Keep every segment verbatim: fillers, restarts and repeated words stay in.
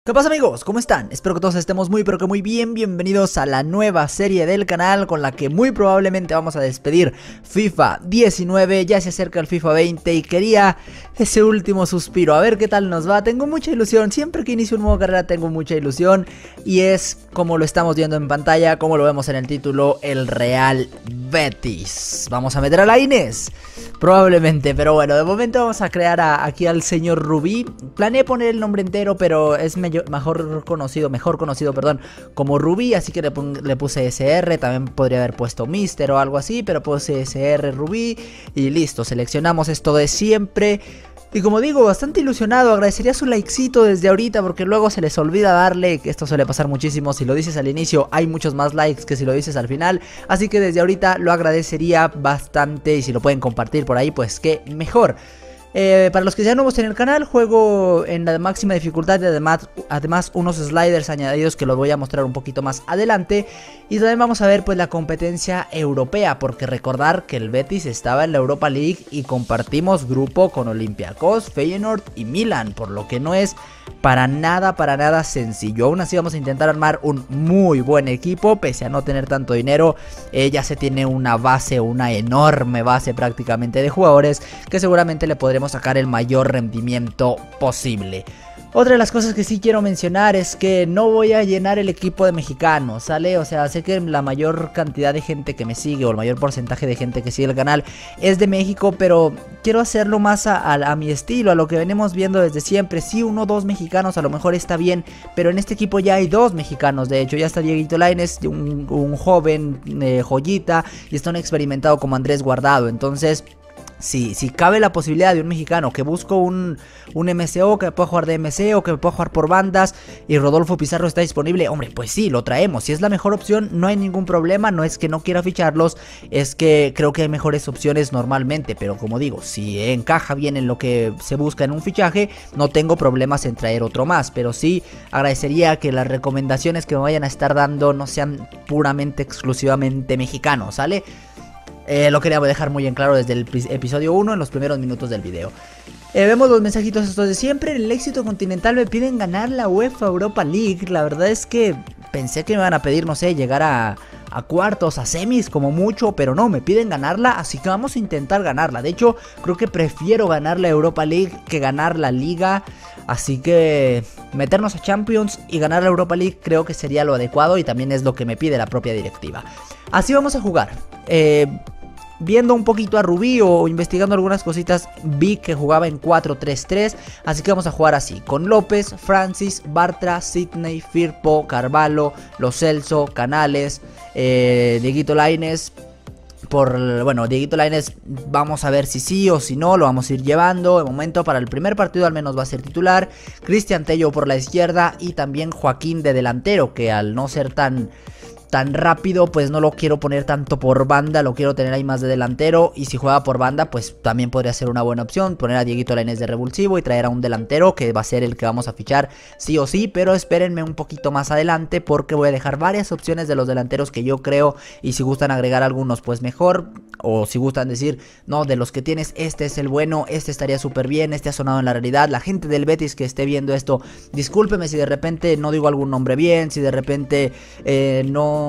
¿Qué pasa, amigos? ¿Cómo están? Espero que todos estemos muy pero que muy bien. Bienvenidos a la nueva serie del canal con la que muy probablemente vamos a despedir FIFA diecinueve. Ya se acerca el FIFA veinte y quería ese último suspiro, a ver qué tal nos va. Tengo mucha ilusión, siempre que inicio un nuevo carrera tengo mucha ilusión. Y es como lo estamos viendo en pantalla, como lo vemos en el título, el Real Betis. Vamos a meter a la Inés, probablemente, pero bueno, de momento vamos a crear a, aquí al señor Rubí. Planeé poner el nombre entero, pero es medio mejor conocido, mejor conocido, perdón, como Rubí, así que le, le puse S R, también podría haber puesto Mister o algo así, pero puse S R Rubí y listo, seleccionamos esto de siempre. Y como digo, bastante ilusionado, agradecería su likecito desde ahorita porque luego se les olvida darle, que esto suele pasar muchísimo, si lo dices al inicio hay muchos más likes que si lo dices al final, así que desde ahorita lo agradecería bastante y si lo pueden compartir por ahí pues qué mejor. Eh, para los que sean nuevos en el canal, juego en la máxima dificultad y además, además unos sliders añadidos que los voy a mostrar un poquito más adelante. Y también vamos a ver pues la competencia europea, porque recordar que el Betis estaba en la Europa League y compartimos grupo con Olympiacos, Feyenoord y Milan, por lo que no es para nada, para nada sencillo. Aún así vamos a intentar armar un muy buen equipo, pese a no tener tanto dinero. eh, Ya se tiene una base, una enorme base prácticamente de jugadores que seguramente le podremos sacar el mayor rendimiento posible. Otra de las cosas que sí quiero mencionar es que no voy a llenar el equipo de mexicanos, ¿sale? O sea, sé que la mayor cantidad de gente que me sigue o el mayor porcentaje de gente que sigue el canal es de México, pero quiero hacerlo más a, a, a mi estilo, a lo que venimos viendo desde siempre. Sí, uno o dos mexicanos a lo mejor está bien, pero en este equipo ya hay dos mexicanos, de hecho. Ya está Dieguito Lainez, un, un joven eh, joyita, y está un experimentado como Andrés Guardado, entonces... Si, si cabe la posibilidad de un mexicano que busco un, un M C O, que me pueda jugar de M C O, que me pueda jugar por bandas y Rodolfo Pizarro está disponible, hombre, pues sí, lo traemos. Si es la mejor opción, no hay ningún problema, no es que no quiera ficharlos, es que creo que hay mejores opciones normalmente, pero como digo, si encaja bien en lo que se busca en un fichaje, no tengo problemas en traer otro más, pero sí agradecería que las recomendaciones que me vayan a estar dando no sean puramente, exclusivamente mexicanos, ¿sale? Eh, lo quería dejar muy en claro desde el episodio uno, en los primeros minutos del video. Eh, vemos los mensajitos estos de siempre. En el éxito continental me piden ganar la UEFA Europa League. La verdad es que pensé que me iban a pedir, no sé, llegar a, a cuartos, a semis como mucho, pero no, me piden ganarla, así que vamos a intentar ganarla. De hecho, creo que prefiero ganar la Europa League que ganar la Liga. Así que meternos a Champions y ganar la Europa League creo que sería lo adecuado y también es lo que me pide la propia directiva. Así vamos a jugar. Eh... Viendo un poquito a Rubí o investigando algunas cositas, vi que jugaba en cuatro tres tres, así que vamos a jugar así, con López, Francis, Bartra, Sidney, Firpo, Carvalho, Lo Celso, Canales, eh, Dieguito Lainez. Por, bueno, Dieguito Lainez vamos a ver si sí o si no, lo vamos a ir llevando. De momento para el primer partido al menos va a ser titular. Cristian Tello por la izquierda y también Joaquín de delantero, que al no ser tan... tan rápido pues no lo quiero poner tanto por banda, lo quiero tener ahí más de delantero. Y si juega por banda pues también podría ser una buena opción, poner a Dieguito Lainez de revulsivo y traer a un delantero que va a ser el que vamos a fichar sí o sí. Pero espérenme un poquito más adelante porque voy a dejar varias opciones de los delanteros que yo creo, y si gustan agregar algunos pues mejor, o si gustan decir no, de los que tienes este es el bueno, este estaría súper bien, este ha sonado en la realidad. La gente del Betis que esté viendo esto, discúlpeme si de repente no digo algún nombre bien, si de repente eh, no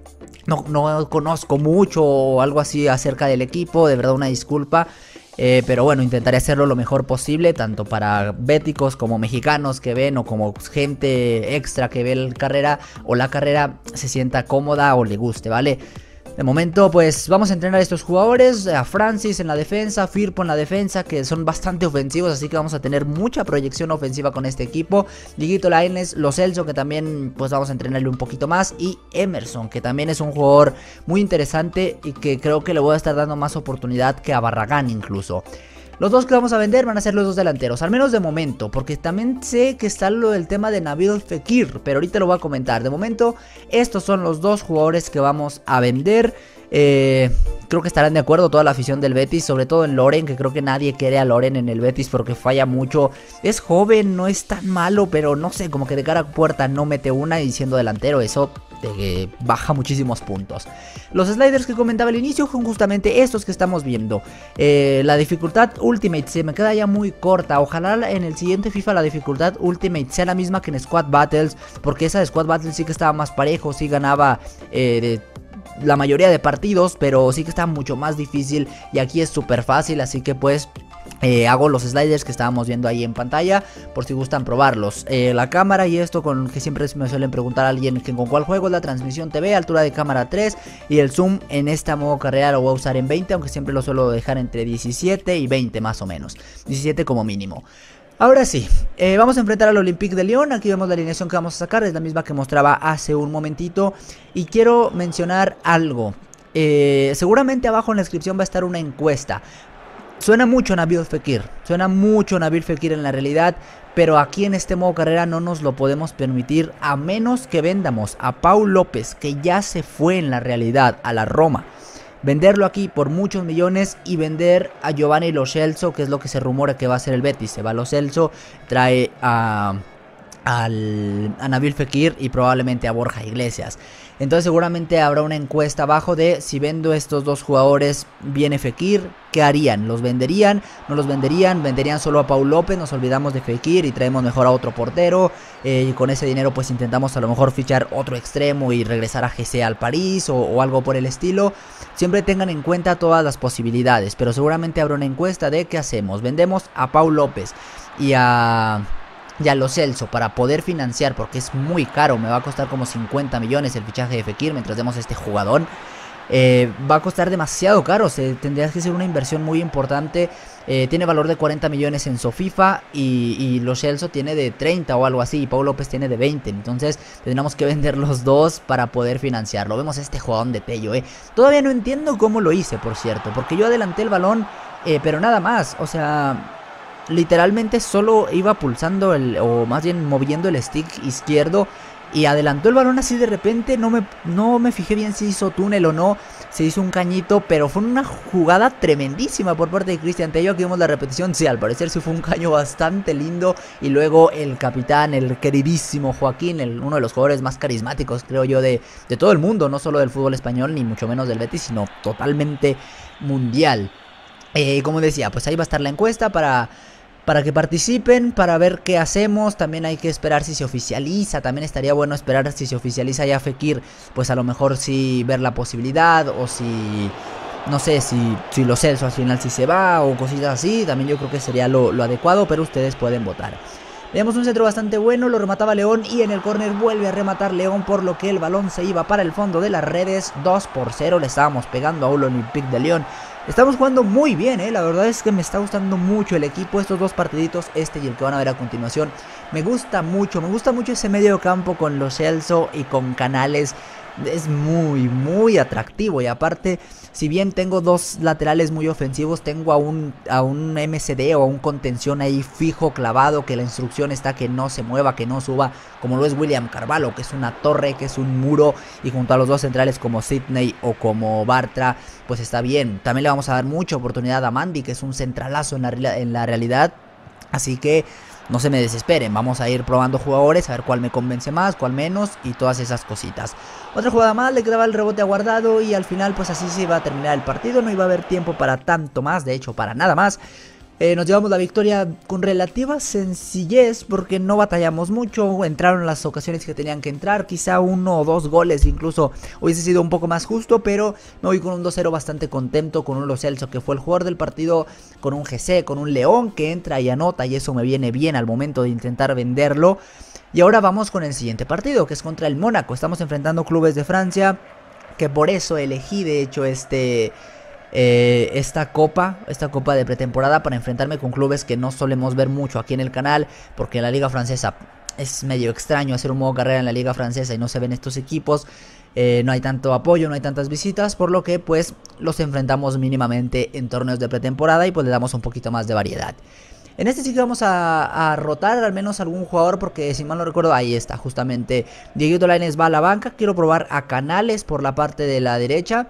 No, no conozco mucho o algo así acerca del equipo, de verdad una disculpa. Eh, pero bueno, intentaré hacerlo lo mejor posible, tanto para béticos como mexicanos que ven o como gente extra que ve la carrera o la carrera se sienta cómoda o le guste, ¿vale? De momento pues vamos a entrenar a estos jugadores, a Francis en la defensa, Firpo en la defensa, que son bastante ofensivos, así que vamos a tener mucha proyección ofensiva con este equipo. Dieguito Lainez, Lo Celso, que también pues vamos a entrenarle un poquito más, y Emerson, que también es un jugador muy interesante y que creo que le voy a estar dando más oportunidad que a Barragán incluso. Los dos que vamos a vender van a ser los dos delanteros, al menos de momento, porque también sé que está lo del tema de Nabil Fekir, pero ahorita lo voy a comentar. De momento, estos son los dos jugadores que vamos a vender. Eh, creo que estarán de acuerdo toda la afición del Betis, sobre todo en Loren, que creo que nadie quiere a Loren en el Betis porque falla mucho. Es joven, no es tan malo, pero no sé, como que de cara a puerta no mete una y siendo delantero, eso de que baja muchísimos puntos. Los sliders que comentaba al inicio son justamente estos que estamos viendo. eh, La dificultad Ultimate se me queda ya muy corta. Ojalá en el siguiente FIFA la dificultad Ultimate sea la misma que en Squad Battles, porque esa de Squad Battles sí que estaba más parejo, sí ganaba eh, de la mayoría de partidos, pero sí que está mucho más difícil, y aquí es súper fácil, así que pues Eh, hago los sliders que estábamos viendo ahí en pantalla, por si gustan probarlos. eh, La cámara y esto, con que siempre me suelen preguntar a alguien que con cuál juego, es la transmisión T V, altura de cámara tres, y el zoom en esta modo carrera lo voy a usar en veinte, aunque siempre lo suelo dejar entre diecisiete y veinte más o menos, diecisiete como mínimo. Ahora sí, eh, vamos a enfrentar al Olympique de Lyon. Aquí vemos la alineación que vamos a sacar, es la misma que mostraba hace un momentito. Y quiero mencionar algo, eh, seguramente abajo en la descripción va a estar una encuesta. Suena mucho Nabil Fekir, suena mucho Nabil Fekir en la realidad, pero aquí en este modo carrera no nos lo podemos permitir, a menos que vendamos a Pau López, que ya se fue en la realidad a la Roma. Venderlo aquí por muchos millones y vender a Giovanni Lo Celso, que es lo que se rumora que va a ser el Betis. Se va Lo Celso, trae a... Al, a Nabil Fekir y probablemente a Borja Iglesias. Entonces seguramente habrá una encuesta abajo de si vendo estos dos jugadores, viene Fekir, ¿qué harían? ¿Los venderían? ¿No los venderían? ¿Venderían solo a Pau López? Nos olvidamos de Fekir y traemos mejor a otro portero, eh, y con ese dinero pues intentamos a lo mejor fichar otro extremo y regresar a G C al París o, o algo por el estilo. Siempre tengan en cuenta todas las posibilidades, pero seguramente habrá una encuesta de ¿qué hacemos? ¿Vendemos a Pau López y a... y a Lo Celso para poder financiar, porque es muy caro, me va a costar como cincuenta millones el fichaje de Fekir mientras demos este jugador? Eh, va a costar demasiado caro, se, tendría que ser una inversión muy importante. eh, Tiene valor de cuarenta millones en Sofifa y, y Lo Celso tiene de treinta o algo así, y Pau López tiene de veinte. Entonces tendríamos que vender los dos para poder financiarlo. Vemos este jugador de Tello, eh. Todavía no entiendo cómo lo hice, por cierto, porque yo adelanté el balón, eh, pero nada más, o sea... literalmente solo iba pulsando el, o más bien moviendo el stick izquierdo, y adelantó el balón así de repente. No me, no me fijé bien si hizo túnel o no, se hizo un cañito, pero fue una jugada tremendísima por parte de Cristian Tello. Aquí vemos la repetición, sí, al parecer sí fue un caño bastante lindo. Y luego el capitán, el queridísimo Joaquín, el, uno de los jugadores más carismáticos creo yo de, de todo el mundo, no solo del fútbol español ni mucho menos del Betis, sino totalmente mundial. Eh, como decía, pues ahí va a estar la encuesta para... para que participen, para ver qué hacemos. También hay que esperar si se oficializa. También estaría bueno esperar si se oficializa ya Fekir, pues a lo mejor sí ver la posibilidad, o si... no sé, si, si Lo Celso al final sí se va o cositas así. También yo creo que sería lo, lo adecuado, pero ustedes pueden votar. Veamos un centro bastante bueno, lo remataba León y en el córner vuelve a rematar León, por lo que el balón se iba para el fondo de las redes. Dos por cero le estábamos pegando a un Olympique de Lyon. Estamos jugando muy bien, eh. La verdad es que me está gustando mucho el equipo. Estos dos partiditos, este y el que van a ver a continuación, me gusta mucho. Me gusta mucho ese medio campo con Lo Celso y con Canales. Es muy, muy atractivo. Y aparte, si bien tengo dos laterales muy ofensivos, tengo a un, a un M C D o a un contención ahí fijo, clavado, que la instrucción está que no se mueva, que no suba, como lo es William Carvalho, que es una torre, que es un muro. Y junto a los dos centrales como Sidney o como Bartra, pues está bien. También le vamos a dar mucha oportunidad a Mandy, que es un centralazo en la, en la realidad. Así que no se me desesperen, vamos a ir probando jugadores, a ver cuál me convence más, cuál menos y todas esas cositas. Otra jugada más, le quedaba el rebote aguardado y al final pues así se iba a terminar el partido. No iba a haber tiempo para tanto más, de hecho para nada más. Eh, nos llevamos la victoria con relativa sencillez porque no batallamos mucho, entraron las ocasiones que tenían que entrar, quizá uno o dos goles incluso hubiese sido un poco más justo, pero me voy con un dos cero bastante contento, con un Lo Celso que fue el jugador del partido, con un G C, con un León que entra y anota, y eso me viene bien al momento de intentar venderlo. Y ahora vamos con el siguiente partido, que es contra el Mónaco. Estamos enfrentando clubes de Francia, que por eso elegí de hecho este... Eh, esta copa, esta copa de pretemporada, para enfrentarme con clubes que no solemos ver mucho aquí en el canal, porque en la liga francesa es medio extraño hacer un modo carrera en la liga francesa y no se ven estos equipos, eh, no hay tanto apoyo, no hay tantas visitas, por lo que pues los enfrentamos mínimamente en torneos de pretemporada y pues le damos un poquito más de variedad. En este sí que vamos a, a rotar al menos algún jugador, porque si mal no recuerdo, ahí está justamente Dieguito Lainez va a la banca. Quiero probar a Canales por la parte de la derecha.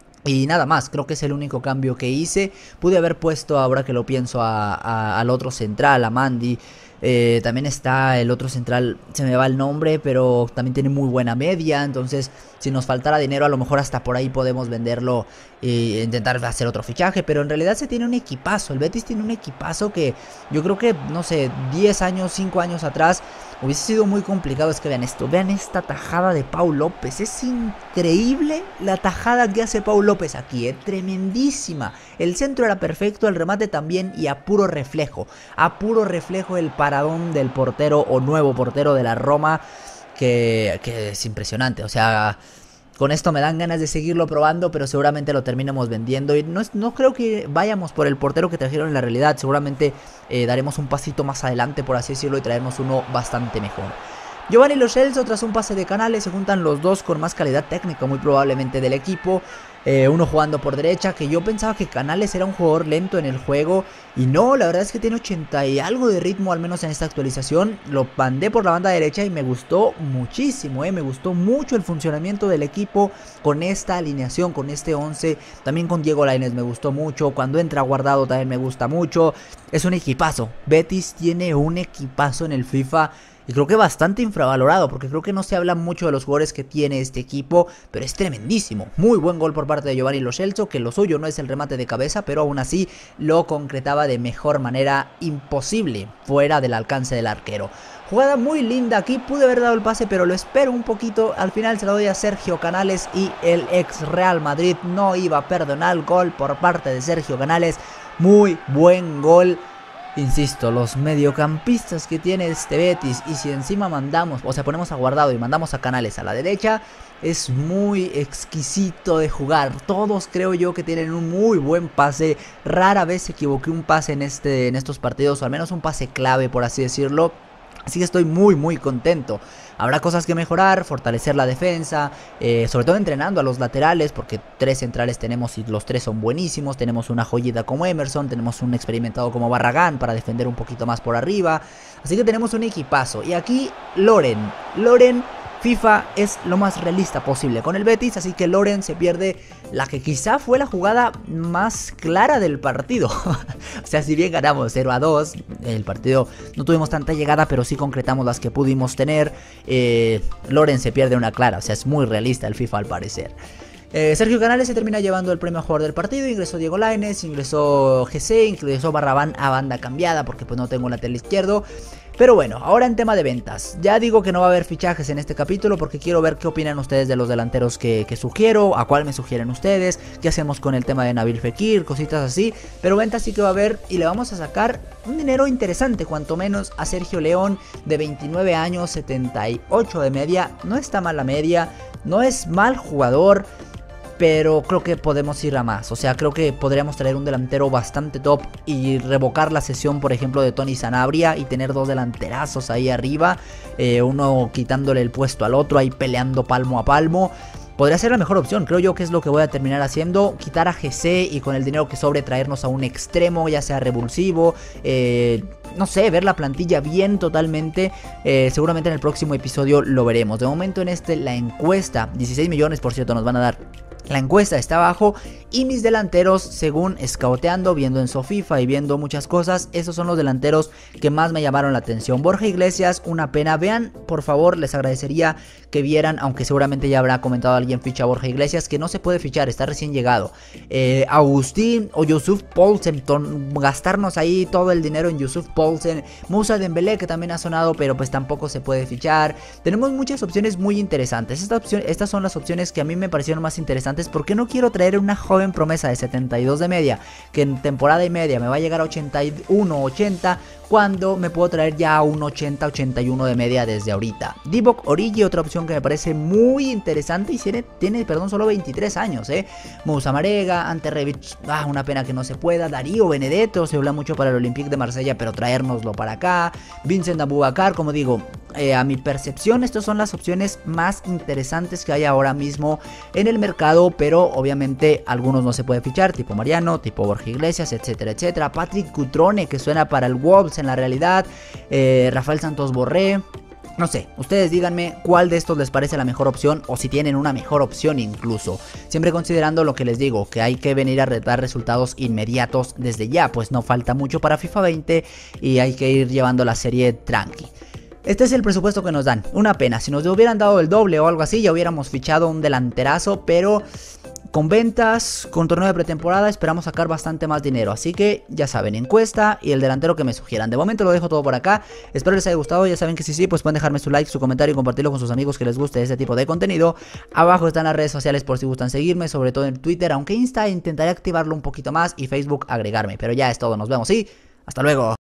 Y nada más, creo que es el único cambio que hice. Pude haber puesto, ahora que lo pienso, a, a, al otro central, a Mandy. Eh, también está el otro central, se me va el nombre, pero también tiene muy buena media. Entonces, si nos faltara dinero, a lo mejor hasta por ahí podemos venderlo e intentar hacer otro fichaje. Pero en realidad se tiene un equipazo. El Betis tiene un equipazo que yo creo que, no sé, diez años, cinco años atrás hubiese sido muy complicado. Es que vean esto, vean esta tajada de Pau López. Es increíble la tajada que hace Pau López aquí, ¿eh? Tremendísima. El centro era perfecto, el remate también, y a puro reflejo. A puro reflejo el paradón del portero o nuevo portero de la Roma, que, que es impresionante. O sea, con esto me dan ganas de seguirlo probando, pero seguramente lo terminemos vendiendo. Y no, es, no creo que vayamos por el portero que trajeron en la realidad. Seguramente eh, daremos un pasito más adelante, por así decirlo, y traernos uno bastante mejor. Giovanni Lo Celso, tras un pase de Canales, se juntan los dos con más calidad técnica muy probablemente del equipo. Eh, uno jugando por derecha, que yo pensaba que Canales era un jugador lento en el juego, y no, la verdad es que tiene ochenta y algo de ritmo, al menos en esta actualización. Lo mandé por la banda derecha y me gustó muchísimo, eh, me gustó mucho el funcionamiento del equipo con esta alineación, con este once. También con Diego Lainez me gustó mucho, cuando entra Guardado también me gusta mucho. Es un equipazo, Betis tiene un equipazo en el FIFA. Y creo que bastante infravalorado, porque creo que no se habla mucho de los jugadores que tiene este equipo, pero es tremendísimo. Muy buen gol por parte de Giovanni Lo Celso, que lo suyo no es el remate de cabeza, pero aún así lo concretaba de mejor manera, imposible, fuera del alcance del arquero. Jugada muy linda aquí, pude haber dado el pase, pero lo espero un poquito. Al final se lo doy a Sergio Canales y el ex Real Madrid no iba a perdonar el gol por parte de Sergio Canales. Muy buen gol. Insisto, los mediocampistas que tiene este Betis, y si encima mandamos, o sea, ponemos a Guardado y mandamos a Canales a la derecha, es muy exquisito de jugar. Todos creo yo que tienen un muy buen pase. Rara vez equivoqué un pase en, este, en estos partidos, o al menos un pase clave, por así decirlo. Así que estoy muy muy contento. Habrá cosas que mejorar, fortalecer la defensa, eh, sobre todo entrenando a los laterales, porque tres centrales tenemos y los tres son buenísimos. Tenemos una joyita como Emerson, tenemos un experimentado como Barragán para defender un poquito más por arriba. Así que tenemos un equipazo. Y aquí Loren, Loren... FIFA es lo más realista posible con el Betis, así que Loren se pierde la que quizá fue la jugada más clara del partido. O sea, si bien ganamos cero a dos, el partido no tuvimos tanta llegada, pero sí concretamos las que pudimos tener. eh, Loren se pierde una clara, o sea, es muy realista el FIFA al parecer. Eh, Sergio Canales se termina llevando el premio a jugador del partido. Ingresó Diego Lainez, ingresó G C, ingresó Barrabán a banda cambiada, porque pues no tengo un lateral izquierdo. Pero bueno, ahora en tema de ventas, ya digo que no va a haber fichajes en este capítulo, porque quiero ver qué opinan ustedes de los delanteros que, que sugiero, a cuál me sugieren ustedes, qué hacemos con el tema de Nabil Fekir, cositas así. Pero ventas sí que va a haber, y le vamos a sacar un dinero interesante, cuanto menos, a Sergio León, de veintinueve años, setenta y ocho de media. No está mal la media, no es mal jugador, pero creo que podemos ir a más. O sea, creo que podríamos traer un delantero bastante top y revocar la sesión, por ejemplo, de Tony Sanabria, y tener dos delanterazos ahí arriba, eh, uno quitándole el puesto al otro, ahí peleando palmo a palmo. Podría ser la mejor opción, creo yo que es lo que voy a terminar haciendo. Quitar a G C y con el dinero que sobre traernos a un extremo, ya sea revulsivo, eh, no sé, ver la plantilla bien totalmente. eh, Seguramente en el próximo episodio lo veremos. De momento en este, la encuesta, dieciséis millones por cierto nos van a dar. La encuesta está abajo, y mis delanteros, según scouteando, viendo en SoFIFA y viendo muchas cosas, esos son los delanteros que más me llamaron la atención. Borja Iglesias, una pena. Vean, por favor, les agradecería que vieran, aunque seguramente ya habrá comentado alguien ficha a Borja Iglesias, que no se puede fichar, está recién llegado. eh, Agustín o Yusuf Poulsen, gastarnos ahí todo el dinero en Yusuf Poulsen. Moussa Dembélé, que también ha sonado, pero pues tampoco se puede fichar. Tenemos muchas opciones muy interesantes. Esta opción, estas son las opciones que a mí me parecieron más interesantes, porque no quiero traer una joven promesa de setenta y dos de media, que en temporada y media me va a llegar a ochenta y uno, ochenta, cuando me puedo traer ya a un ochenta, ochenta y uno de media desde ahorita. Divock Origi, otra opción que me parece muy interesante, y tiene, tiene perdón, solo veintitrés años, eh. Moussa Marega, Ante Rebic, ah, una pena que no se pueda. Darío Benedetto, se habla mucho para el Olympique de Marsella, pero traérnoslo para acá. Vincent Aboubakar, como digo, eh, a mi percepción, estas son las opciones más interesantes que hay ahora mismo en el mercado, pero obviamente algunos no se puede fichar, tipo Mariano, tipo Borja Iglesias, etcétera, etcétera. Patrick Cutrone, que suena para el Wolves en la realidad. eh, Rafael Santos Borré. No sé, ustedes díganme cuál de estos les parece la mejor opción o si tienen una mejor opción incluso. Siempre considerando lo que les digo, que hay que venir a dar resultados inmediatos desde ya, pues no falta mucho para FIFA veinte y hay que ir llevando la serie tranqui. Este es el presupuesto que nos dan, una pena, si nos hubieran dado el doble o algo así ya hubiéramos fichado un delanterazo, pero con ventas, con torneo de pretemporada esperamos sacar bastante más dinero, así que ya saben, encuesta y el delantero que me sugieran. De momento lo dejo todo por acá, espero les haya gustado, ya saben que si sí, pues pueden dejarme su like, su comentario y compartirlo con sus amigos que les guste este tipo de contenido. Abajo están las redes sociales por si gustan seguirme, sobre todo en Twitter, aunque Insta intentaré activarlo un poquito más y Facebook agregarme, pero ya es todo, nos vemos y hasta luego.